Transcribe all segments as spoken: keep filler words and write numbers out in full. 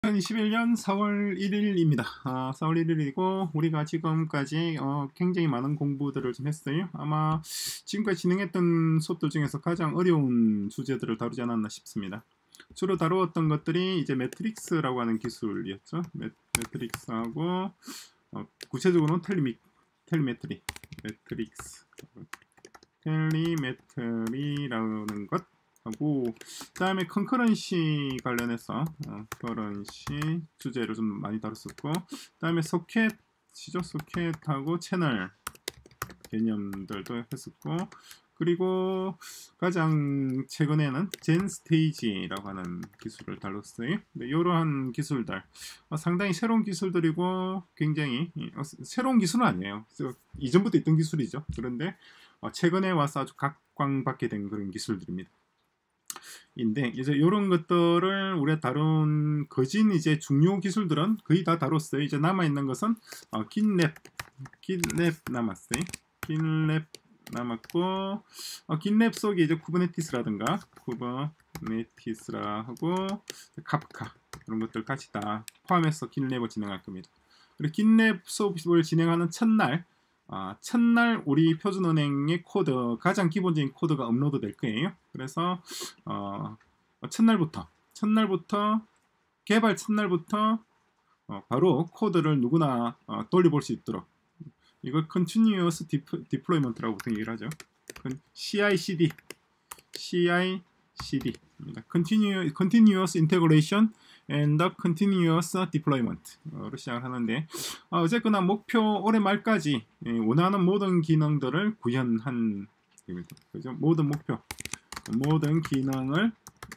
이천이십일 년 사월 일일입니다. 아, 사월 일일이고 우리가 지금까지 어, 굉장히 많은 공부들을 좀 했어요. 아마 지금까지 진행했던 수업들 중에서 가장 어려운 주제들을 다루지 않았나 싶습니다. 주로 다루었던 것들이 이제 매트릭스라고 하는 기술이었죠. 매, 매트릭스하고 어, 구체적으로는 텔리미, 텔리메트리, 매트릭스, 텔리메트리라는 것 하고, 그 다음에 컨커런시 관련해서 어, 컨커런시 주제를 좀 많이 다뤘었고, 그 다음에 소켓이죠. 소켓하고 채널 개념들도 했었고, 그리고 가장 최근에는 젠 스테이지라고 하는 기술을 다뤘어요. 네, 이러한 기술들 어, 상당히 새로운 기술들이고 굉장히 어, 새로운 기술은 아니에요. 이전부터 있던 기술이죠. 그런데 어, 최근에 와서 아주 각광받게 된 그런 기술들입니다. 인데 이제 이런 것들을 우리가 다룬 거진 이제 중요 기술들은 거의 다 다뤘어요. 이제 남아 있는 것은 어, 긴랩, 긴랩 남았어요. 긴랩 남았고 어, 긴랩 속에 이제 쿠버네티스라든가 쿠버네티스라 하고 카프카 이런 것들 같이 다 포함해서 긴랩을 진행할 겁니다. 그리고 긴랩 수업을 진행하는 첫날 아, 첫날 우리 표준은행의 코드 가장 기본적인 코드가 업로드 될 거예요. 그래서 어, 첫날부터 첫날부터 개발 첫날부터 어, 바로 코드를 누구나 어, 돌려볼 수 있도록 이걸 Continuous Deployment라고 보통 얘기를 하죠. 씨아이씨디 씨아이씨디입니다. Continuous, Continuous Integration and Continuous Deployment로 시작을 하는데 어, 어쨌거나 목표 올해 말까지 예, 원하는 모든 기능들을 구현한 그죠? 모든 목표 모든 기능을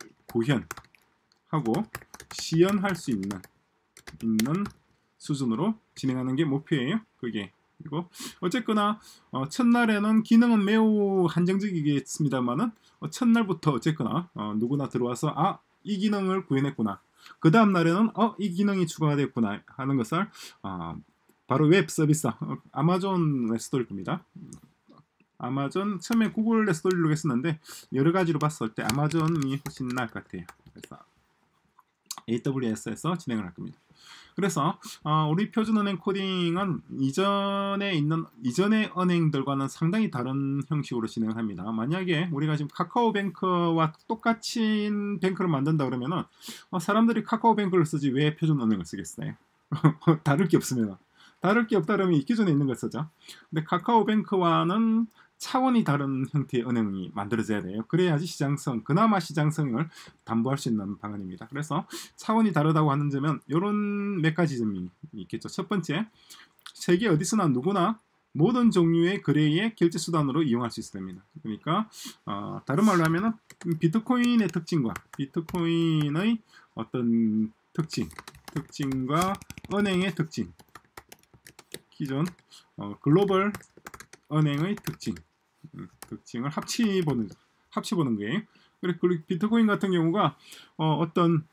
구현하고 시연할 수 있는 있는 수준으로 진행하는 게 목표예요. 그게 그리고 어쨌거나 어, 첫날에는 기능은 매우 한정적이겠습니다만은 어, 첫날부터 어쨌거나 어, 누구나 들어와서 아, 이 기능을 구현했구나. 그 다음 날에는 어, 이 기능이 추가가 됐구나 하는 것을 어, 바로 웹 서비스 어, 아마존에서 돌릴 겁니다. 아마존 처음에 구글에서 돌리려고 했었는데 여러 가지로 봤을 때 아마존이 훨씬 나을 것 같아요. 그래서 에이더블유에스에서 진행을 할 겁니다. 그래서 어, 우리 표준은행 코딩은 이전에 있는 이전의 은행들과는 상당히 다른 형식으로 진행을 합니다. 만약에 우리가 지금 카카오뱅크와 똑같이 뱅크를 만든다 그러면은 어, 사람들이 카카오뱅크를 쓰지 왜 표준은행을 쓰겠어요? 다를 게 없으면 다를 게 없다 그러면 기존에 있는 걸 쓰죠. 근데 카카오뱅크와는 차원이 다른 형태의 은행이 만들어져야 돼요. 그래야지 시장성, 그나마 시장성을 담보할 수 있는 방안입니다. 그래서 차원이 다르다고 하는 점은 이런 몇 가지 점이 있겠죠. 첫 번째, 세계 어디서나 누구나 모든 종류의 거래의 결제 수단으로 이용할 수 있습니다. 그러니까 어, 다른 말로 하면은 비트코인의 특징과 비트코인의 어떤 특징, 특징과 은행의 특징, 기존 어, 글로벌 은행의 특징, 음, 특징을 합치보는 합치보는 거예요. 그리고 비트코인 같은 경우가 어, 어떤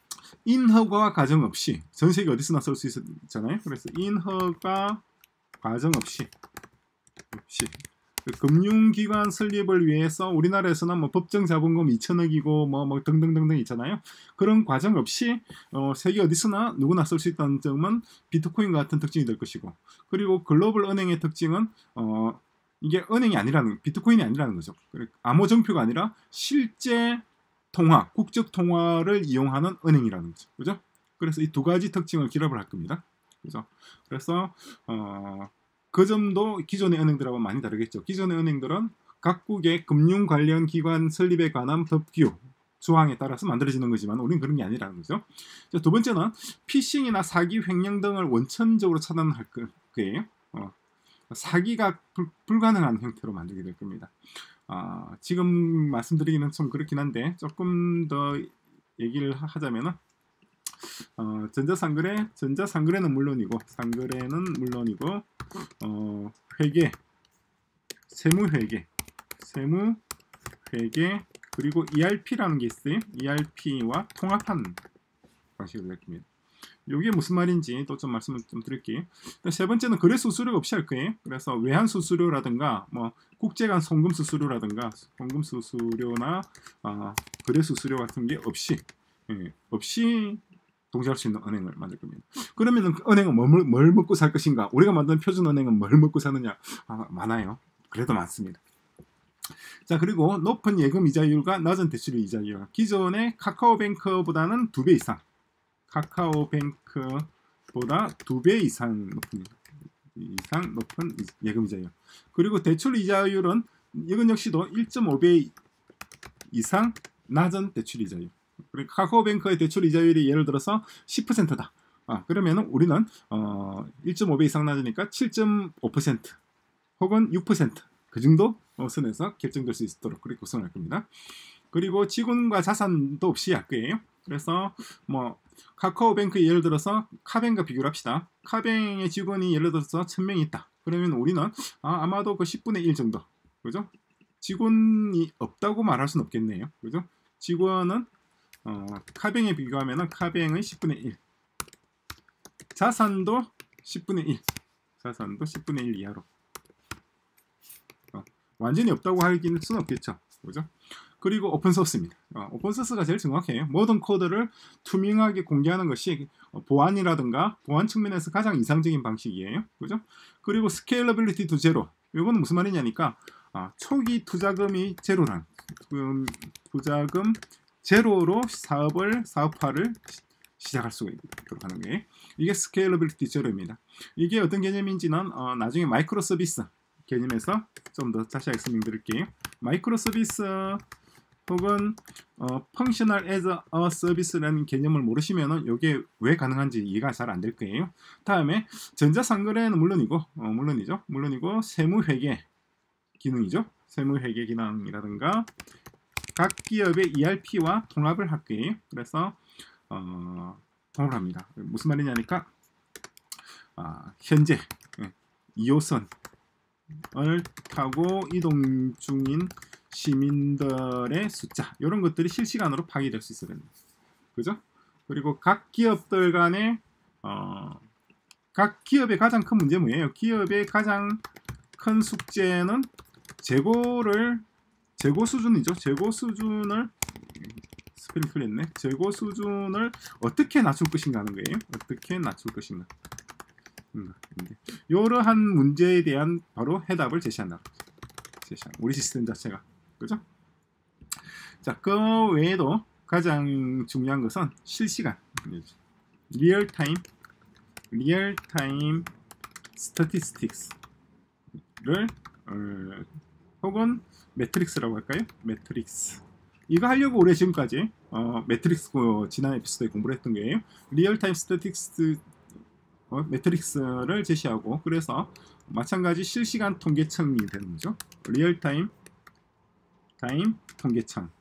인허가 과정 없이 전 세계 어디서나 쓸 수 있잖아요. 그래서 인허가 과정 없이 없이 그 금융기관 설립을 위해서 우리나라에서는 뭐 법정 자본금 이천억이고 뭐, 뭐 등등등등 있잖아요. 그런 과정 없이 어, 세계 어디서나 누구나 쓸 수 있다는 점은 비트코인 같은 특징이 될 것이고, 그리고 글로벌 은행의 특징은 어, 이게 은행이 아니라는, 비트코인이 아니라는 거죠. 암호정표가 아니라 실제 통화, 국적 통화를 이용하는 은행이라는 거죠. 그죠? 그래서 이 두 가지 특징을 기랍을 할 겁니다. 그죠? 그래서 어, 그 점도 기존의 은행들하고 많이 다르겠죠. 기존의 은행들은 각국의 금융 관련 기관 설립에 관한 법규 조항에 따라서 만들어지는 거지만 우리는 그런 게 아니라는 거죠. 두 번째는 피싱이나 사기, 횡령 등을 원천적으로 차단할 거예요. 어, 사기가 불, 불가능한 형태로 만들게 될 겁니다. 어, 지금 말씀드리기는 좀 그렇긴 한데 조금 더 얘기를 하자면은 어, 전자상거래, 전자상거래는 물론이고 상거래는 물론이고 어, 회계, 세무회계, 세무회계 그리고 이알피라는 게 있어요. 이알피와 통합한 방식으로 됩니다. 이게 무슨 말인지 또 좀 말씀을 좀 드릴게요. 세 번째는 거래 수수료 없이 할 거예요. 그래서 외환 수수료라든가 뭐 국제 간 송금 수수료라든가 송금 수수료나 어, 거래 수수료 같은 게 없이 예, 없이 동조할 수 있는 은행을 만들 겁니다. 그러면은 그 은행은 뭘, 뭘 먹고 살 것인가? 우리가 만든 표준은행은 뭘 먹고 사느냐? 아, 많아요. 그래도 많습니다. 자, 그리고 높은 예금 이자율과 낮은 대출 이자율. 기존의 카카오뱅크보다는 두 배 이상. 카카오뱅크보다 두 배 이상 높은 이상 높은 예금 이자율. 그리고 대출 이자율은 이건 역시도 일 점 오 배 이상 낮은 대출 이자율. 그리고 카카오뱅크의 대출 이자율이 예를 들어서 십 퍼센트다. 아, 그러면은 우리는 어, 일 점 오 배 이상 낮으니까 칠 점 오 퍼센트 혹은 육 퍼센트 그 정도 선에서 결정될 수 있도록 그렇게 구성할 겁니다. 그리고 지분과 자산도 없이 할 거예요. 그래서 뭐 카카오뱅크 예를 들어서 카뱅과 비교를 합시다. 카뱅의 직원이 예를 들어서 천 명이 있다. 그러면 우리는 아, 아마도 그 십분의 일 정도, 그죠? 직원이 없다고 말할 수는 없겠네요. 그죠? 직원은 어, 카뱅에 비교하면 카뱅의 십분의 일. 자산도 십분의 일. 자산도 십분의 일 이하로. 어, 완전히 없다고 하기는 수는 없겠죠. 그죠? 그리고 오픈소스입니다. 어, 오픈소스가 제일 정확해요. 모든 코드를 투명하게 공개하는 것이 보안이라든가 보안 측면에서 가장 이상적인 방식이에요. 그죠? 그리고 스케일러빌리티 투 제로. 이거는 무슨 말이냐니까 아, 초기 투자금이 제로란 음, 투자금 제로로 사업을 사업화를 시작할 수가 있도록 하는 게 이게 스케일러빌리티 제로입니다. 이게 어떤 개념인지는 어, 나중에 마이크로 서비스 개념에서 좀 더 자세하게 설명드릴게요. 마이크로 서비스 혹은 어, 펑셔널 에즈 어 서비스라는 개념을 모르시면은 이게 왜 가능한지 이해가 잘 안 될 거예요. 다음에 전자상거래는 물론이고 어, 물론이죠. 물론이고 세무회계 기능이죠. 세무회계 기능이라든가 각 기업의 이알피와 통합을 할 거예요. 그래서 어, 통합을 합니다. 무슨 말이냐니까 아, 현재 이 호선을 타고 이동 중인 시민들의 숫자 이런 것들이 실시간으로 파악될 수 있어야 됩니다. 그죠? 그리고 각 기업들 간의 어, 각 기업의 가장 큰 문제 뭐예요? 기업의 가장 큰 숙제는 재고를 재고 수준이죠. 재고 수준을 스펠링 틀렸네. 재고 수준을 어떻게 낮출 것인가 하는 거예요. 어떻게 낮출 것인가. 음, 이러한 문제에 대한 바로 해답을 제시한다. 제시한 우리 시스템 자체가. 그죠? 자, 그 외에도 가장 중요한 것은 실시간, 리얼타임, 리얼타임 스태티스틱스를 어, 혹은 매트릭스라고 할까요? 매트릭스. 이거 하려고 올해 지금까지 어, 매트릭스 지난 에피소드에 공부를 했던 거예요. 리얼타임 스태틱스 어, 매트릭스를 제시하고 그래서 마찬가지 실시간 통계청이 되는 거죠. 리얼타임 타임 통계청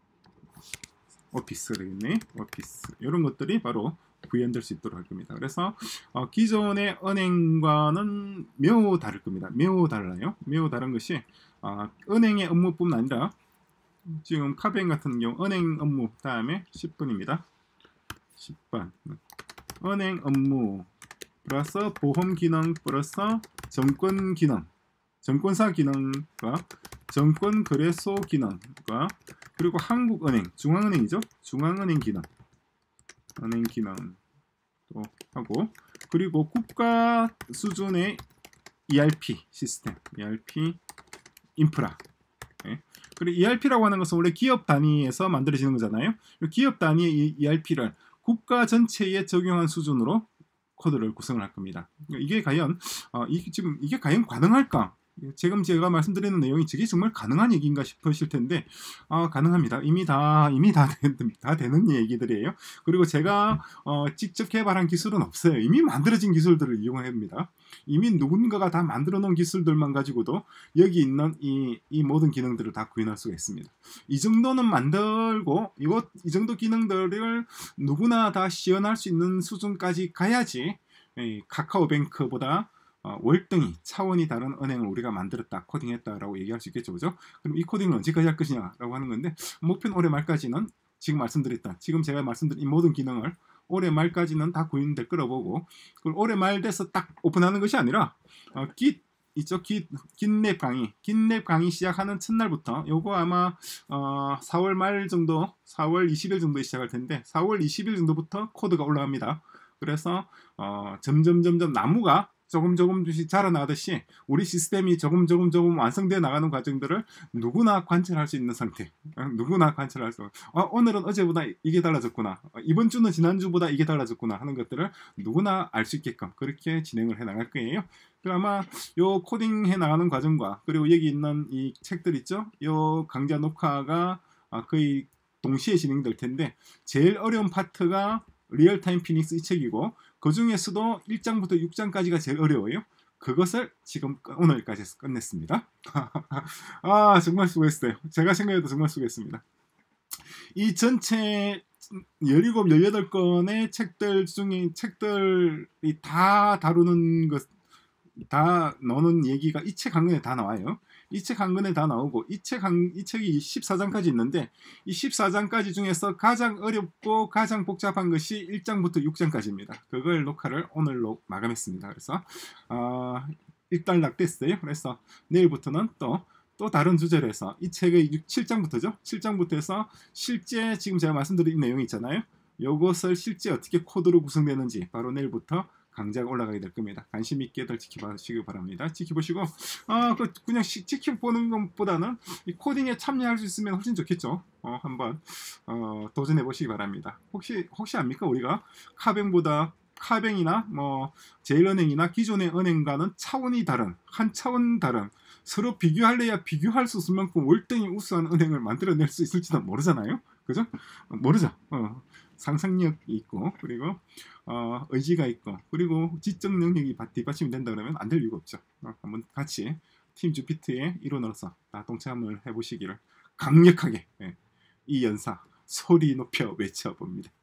오피스 되겠네. 오피스 이런 것들이 바로 구현될 수 있도록 할 겁니다. 그래서 어, 기존의 은행과는 매우 다를 겁니다. 매우 달라요. 매우 다른 것이 어, 은행의 업무뿐만 아니라 지금 카뱅 같은 경우 은행 업무 다음에 십 분입니다. 십 번 은행 업무 플러스 보험 기능 플러스 정권 기능 정권사 기능과 정권거래소 기능과 그리고 한국은행 중앙은행이죠. 중앙은행 기능 은행 기능도 하고 그리고 국가 수준의 이알피 시스템 이알피 인프라 네. 그리고 이알피라고 하는 것은 원래 기업 단위에서 만들어지는 거잖아요. 기업 단위의 이알피를 국가 전체에 적용한 수준으로 코드를 구성을 할 겁니다. 이게 과연 어, 이게 지금 이게 과연 가능할까? 지금 제가 말씀드리는 내용이 저게 정말 가능한 얘기인가 싶으실 텐데 어, 가능합니다. 이미 다 이미 다, 다 되는 얘기들이에요. 그리고 제가 어, 직접 개발한 기술은 없어요. 이미 만들어진 기술들을 이용합니다. 이미 누군가가 다 만들어 놓은 기술들만 가지고도 여기 있는 이, 이 모든 기능들을 다 구현할 수가 있습니다. 이 정도는 만들고 이것 이 정도 기능들을 누구나 다 시연할 수 있는 수준까지 가야지 이 카카오뱅크보다 어, 월등히 차원이 다른 은행을 우리가 만들었다, 코딩했다라고 얘기할 수 있겠죠, 그죠? 그럼 이 코딩을 언제까지 할 것이냐라고 하는 건데 목표는 올해 말까지는 지금 말씀드렸던, 지금 제가 말씀드린 이 모든 기능을 올해 말까지는 다 구현될 거라고 보고, 그걸 올해 말 돼서 딱 오픈하는 것이 아니라 어, 깃 이쪽 긴랩 강의, 긴랩 강의 시작하는 첫날부터 요거 아마 어, 사월 말 정도, 사월 이십일 정도에 시작할 텐데 사월 이십일 정도부터 코드가 올라갑니다. 그래서 어, 점점 점점 나무가 조금 조금씩 자라나듯이 우리 시스템이 조금 조금 조금 완성되어 나가는 과정들을 누구나 관찰할 수 있는 상태. 누구나 관찰할 수. 어, 오늘은 어제보다 이게 달라졌구나. 이번 주는 지난주보다 이게 달라졌구나 하는 것들을 누구나 알 수 있게끔 그렇게 진행을 해 나갈 거예요. 아마 요 코딩 해 나가는 과정과 그리고 여기 있는 이 책들 있죠. 요 강좌 녹화가 거의 동시에 진행될 텐데 제일 어려운 파트가 리얼타임 피닉스 이 책이고 그 중에서도 일 장부터 육 장까지가 제일 어려워요. 그것을 지금 오늘까지 해서 끝냈습니다. 아 정말 수고했어요. 제가 생각해도 정말 수고했습니다. 이 전체 열일곱, 열여덟 권의 책들 중에 책들이 다 다루는 것, 다 넣는 얘기가 이 책 한 권에 다 나와요. 이 책 한 권에 다 나오고 이 책 한, 이 책이 십사 장까지 있는데 이 십사 장까지 중에서 가장 어렵고 가장 복잡한 것이 일 장부터 육 장까지입니다. 그걸 녹화를 오늘로 마감했습니다. 그래서 어, 일단락됐어요. 그래서 내일부터는 또 또 다른 주제로 해서 이 책의 칠 장부터죠. 칠 장부터 해서 실제 지금 제가 말씀드린 내용이 있잖아요. 이것을 실제 어떻게 코드로 구성되는지 바로 내일부터 강좌가 올라가게 될 겁니다. 관심 있게들 지켜보시기 바랍니다. 지켜보시고 아, 그 그냥 시, 지켜보는 것보다는 이 코딩에 참여할 수 있으면 훨씬 좋겠죠. 어, 한번 어, 도전해 보시기 바랍니다. 혹시 혹시 압니까? 우리가 카뱅보다 카뱅이나 뭐 제일은행이나 기존의 은행과는 차원이 다른 한 차원 다른 서로 비교할래야 비교할 수 없을 만큼 월등히 우수한 은행을 만들어낼 수 있을지도 모르잖아요. 그죠? 모르죠. 어, 상상력이 있고 그리고 어, 의지가 있고 그리고 지적 능력이 뒷받침이 된다 그러면 안 될 이유가 없죠. 어, 한번 같이 팀 주피터의 일원으로서 다 동참을 해보시기를 강력하게 예, 이 연사 소리 높여 외쳐봅니다.